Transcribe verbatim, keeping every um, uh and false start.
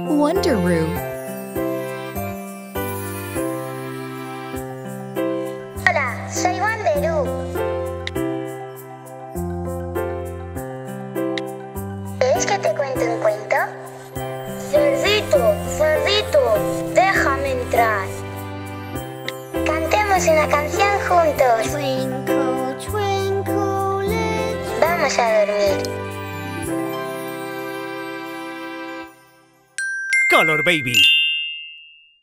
Wonderoo. Hola, soy Wonderoo. ¿Quieres que te cuente un cuento? Cerdito, cerdito, déjame entrar. Cantemos una canción juntos. Twinkle, twinkle, little... Vamos a dormir. Color Baby.